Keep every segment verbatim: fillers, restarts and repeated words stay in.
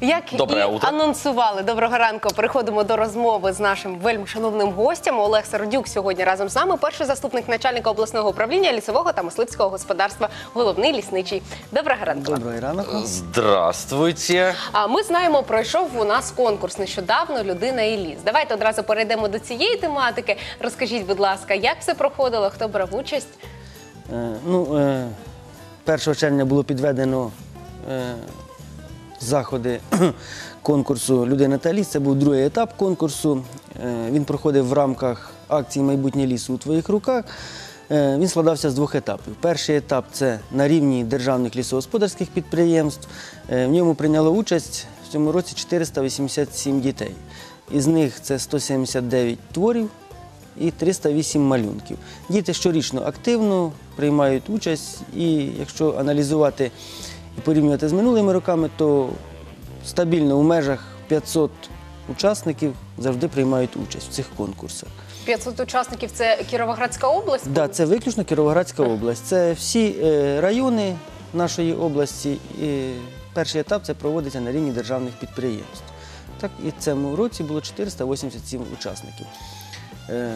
Як Доброе і утро. анонсували, доброго ранку, переходимо до розмови з нашим вельмишановним гостем. Олег Сердюк сьогодні разом з нами, перший заступник начальника обласного управління лісового та мисливського господарства, головний лісничий. Доброго ранку. Доброго ранку. Здравствуйте. А ми знаємо, пройшов у нас конкурс нещодавно «Людина і ліс». Давайте одразу перейдемо до цієї тематики. Розкажіть, будь ласка, як все проходило, хто брав участь? Е, ну, е, першого червня було підведено е, заходи конкурсу «Людина та ліс». Це був другий етап конкурсу. Е, він проходив в рамках акції «Майбутнє лісу у твоїх руках». Е, він складався з двох етапів. Перший етап – це на рівні державних лісогосподарських підприємств. Е, в ньому прийняло участь в цьому році чотириста вісімдесят сім дітей. Із них це сто сімдесят дев'ять творів і триста вісім малюнків. Діти щорічно активно приймають участь, і якщо аналізувати і порівнювати з минулими роками, то стабільно у межах п'ятсот учасників завжди приймають участь в цих конкурсах. п'ятсот учасників – це Кіровоградська область? Так, да, це виключно Кіровоградська область. Це всі е, райони нашої області. І перший етап це проводиться на рівні державних підприємств. Так, і в цьому році було чотириста вісімдесят сім учасників. Е,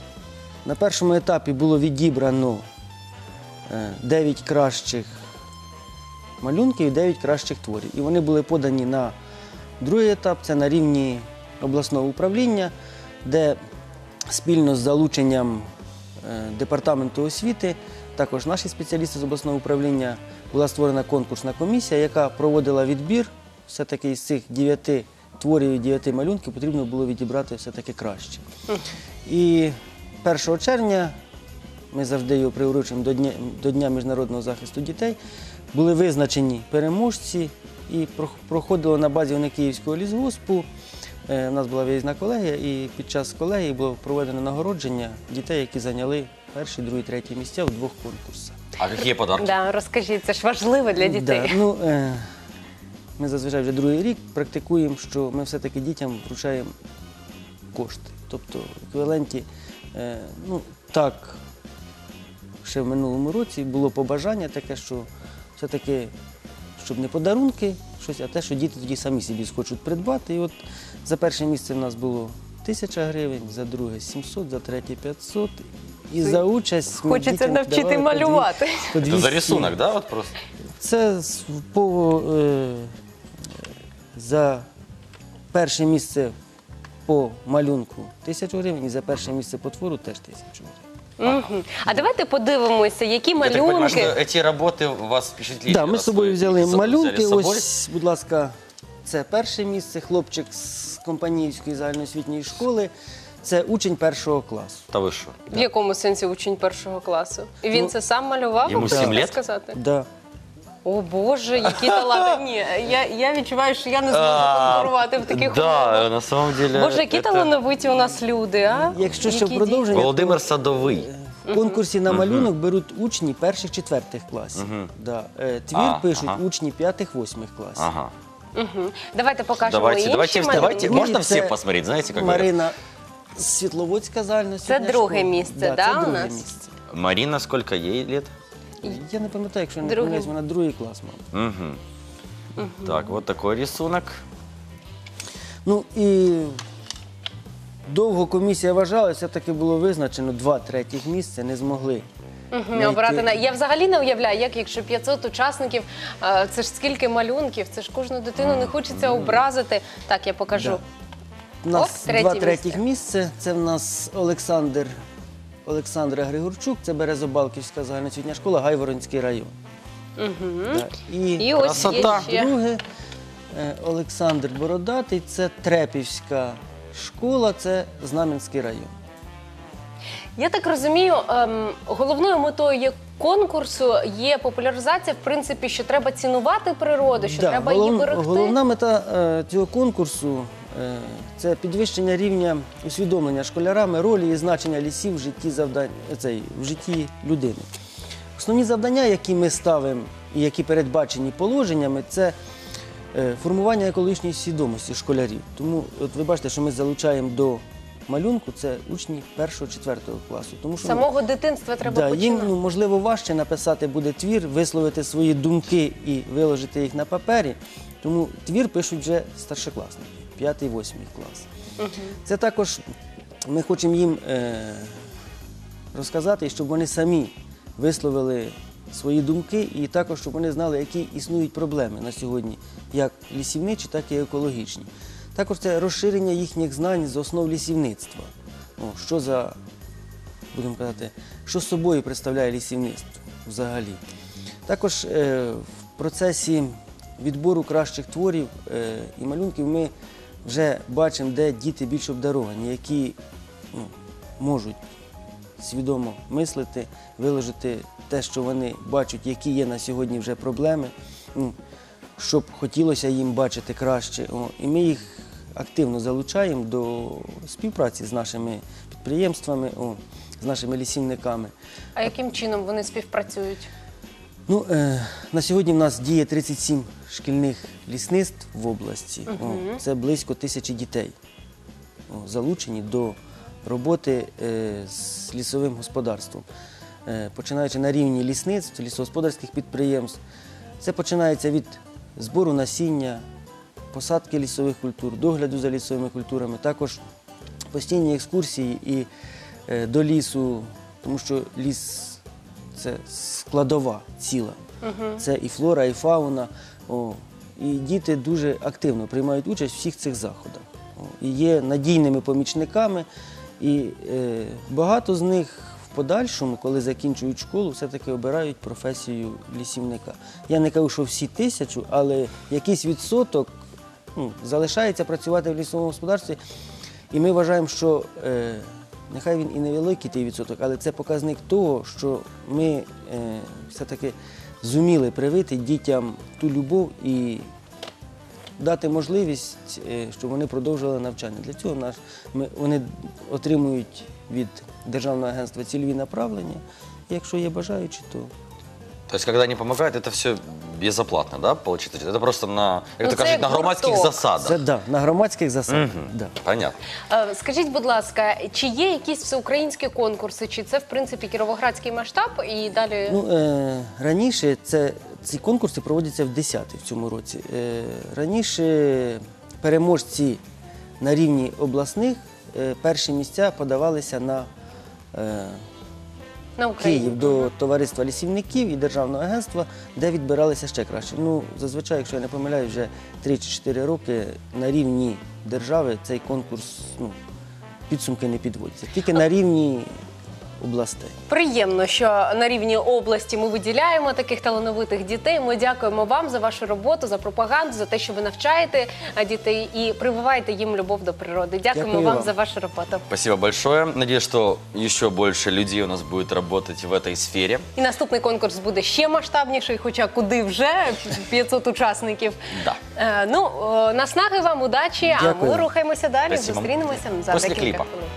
на першому етапі було відібрано е, дев'ять кращих малюнків і дев'ять кращих творів. І вони були подані на другий етап, це на рівні обласного управління, де спільно з залученням е, департаменту освіти, також наші спеціалісти з обласного управління, була створена конкурсна комісія, яка проводила відбір. Все-таки з цих дев'яти творів і дев'яти малюнків потрібно було відібрати все-таки краще. І першого червня, ми завжди його приурочуємо до Дня, до Дня міжнародного захисту дітей, були визначені переможці і проходило на базі Оникіївського лісгоспу. У нас була виїзна колегія, і під час колегії було проведено нагородження дітей, які зайняли перші, другі, треті місця в двох конкурсах. А які подарки? Да, розкажіть, це ж важливо для дітей. Да, ну, е, ми зазвичай вже другий рік практикуємо, що ми все-таки дітям вручаємо кошти. Тобто в еквіваленті, е, ну так, ще в минулому році було побажання таке, що все-таки, щоб не подарунки, щось, а те, що діти тоді самі собі схочуть придбати. І от за перше місце в нас було тисяча гривень, за друге сімсот, за третє п'ятсот. І за участь ми Хочеться дітям навчити давали малювати. по двісті. Это за рисунок, да, вот просто? Це з- по, е, за перше місце по малюнку тисячу гривень і за перше місце по твору теж тисячу гривень. Мгм. А давайте подивимося, які Я так понимаю, что малюнки. эти работы вас впечатлили. Так, ми раз з собою вы взяли их за- малюнки. взяли с собой. Ось, будь ласка, це перше місце, хлопчик з Компаніївської загальноосвітньої школи. Це учень першого класу. Та ви що? В якому сенсі учень першого класу? І він Ну, це сам малював? йому можна сім так лет? сказати? Да. О Боже, які таланти. Ні, я, я відчуваю, що я не зможу А, конкурувати в таких Да, умовах. на самом деле. Боже, які это- талановиті у нас люди, а? Якщо ще Які в продовження, то Володимир Садовий. в конкурсі на малюнок беруть учні перших-четвертих класів. Да. Е, Твір А, пишуть ага. учні п'ятих-восьмих класів. Ага. діти? Мгм. Давайте покажемо Давайте, інші давайте, малюнки. давайте. Можно Це все посмотреть, знаете, как говорят? Марина Світловодська загальноосвітня Це друге школа. місце, Да, да, це у друге нас? місце. Марина, сколько ей лет? Я не пам'ятаю, якщо я не Другий. помиляюсь, вона другий клас мав. Угу. Так, вот такой рисунок. Ну і довго комісія вважала, все-таки було визначено два третіх місця, не змогли. Мгм, знайти. обрати на- Я взагалі не уявляю, як якщо п'ятсот учасників, е, це ж скільки малюнків, це ж кожну дитину не хочеться образити. Так, я покажу. Да. У нас Оп, третє два місце. третіх місця. Це в нас Олександр, Олександра Григорчук, це Березобалківська загальноосвітня школа, Гайворонський район. Да. І, І ось Красота. є ще. друге, е, Олександр Бородатий, це Трепівська школа, це Знам'янський район. Я так розумію, ем, головною метою є конкурсу є популяризація, в принципі, що треба цінувати природу, що Да, треба голов- її берегти. Головна мета е, цього конкурсу е, це підвищення рівня усвідомлення школярами ролі і значення лісів в житті, завдань, цей, в житті людини. Основні завдання, які ми ставимо і які передбачені положеннями, це е, формування екологічної свідомості школярів. Тому от ви бачите, що ми залучаємо до малюнку, це учні першого-четвертого класу. Тому що, Самого дитинства треба да, починати. їм ну, можливо важче написати буде твір, висловити свої думки і виложити їх на папері. Тому твір пишуть вже старшокласники, п'ятий-восьмий клас. Це також ми хочемо їм е, розказати, щоб вони самі висловили свої думки і також, щоб вони знали, які існують проблеми на сьогодні, як лісівничі, так і екологічні. Також це розширення їхніх знань з основ лісівництва. О, що за, будемо казати, що з собою представляє лісівництво взагалі. Також е, в процесі відбору кращих творів е, і малюнків ми вже бачимо, де діти більш обдаровані, які ну, можуть свідомо мислити, виложити те, що вони бачать, які є на сьогодні вже проблеми, ну, щоб хотілося їм бачити краще. О, і ми їх активно залучаємо до співпраці з нашими підприємствами, о, з нашими лісівниками. А яким чином вони співпрацюють? Ну, е, на сьогодні в нас діє тридцять сім шкільних лісництв в області. О, це близько тисячі дітей о, залучені до роботи е, з лісовим господарством. Е, починаючи на рівні лісництв, лісогосподарських підприємств. Це починається від збору насіння, посадки лісових культур, догляду за лісовими культурами, також постійні екскурсії і е, до лісу, тому що ліс – це складова ціла. Це і флора, і фауна. О, і діти дуже активно приймають участь у всіх цих заходах. О, і є надійними помічниками. І е, багато з них в подальшому, коли закінчують школу, все-таки обирають професію лісівника. Я не кажу, що всі тисячу, але якийсь відсоток ну, залишається працювати в лісовому господарстві. І ми вважаємо, що е, нехай він і невеликий той відсоток, але це показник того, що ми е, все-таки зуміли привити дітям ту любов і дати можливість, е, щоб вони продовжували навчання. Для цього наш, ми, вони отримують від Державного агентства цільові направлення. І якщо є бажаючі, то... То есть, когда они помогают, это все безоплатно, да, получается? Это просто на, как Ну, то це кажуть, як на громадських гурток. засадах. Це да, на громадських засадах. Мгм. Да. Понятно. Е, Скажіть, будь ласка, чи є якісь всеукраїнські конкурси, чи це, в принципі, кіровоградський масштаб і далі... Ну, е, раніше це, ці конкурси проводяться в десятий в цьому році. Е, раніше переможці на рівні обласних е, перші місця подавалися на е, на Україні? Київ до товариства лісівників і Державного агентства, де відбиралися ще краще. Ну, зазвичай, якщо я не помиляюсь, вже три чи чотири роки на рівні держави цей конкурс, ну, підсумки не підводяться. Тільки на рівні областей. Приємно, що на рівні області ми виділяємо таких талановитих дітей. Ми дякуємо вам за вашу роботу, за пропаганду, за те, що ви навчаєте дітей і прививаєте їм любов до природи. Дякуємо Дякую вам, вам за вашу роботу. Спасибо большое. Надеюсь, что еще больше людей у нас будет работать в этой сфере. І наступний конкурс буде ще масштабніший, хоча куди вже п'ятсот учасників. Да. Е, ну, е, наснаги вам, удачі, а ми Дякую. рухаємося далі. Спасибо. Зустрінемося за Після декілька кліпа. хвилин.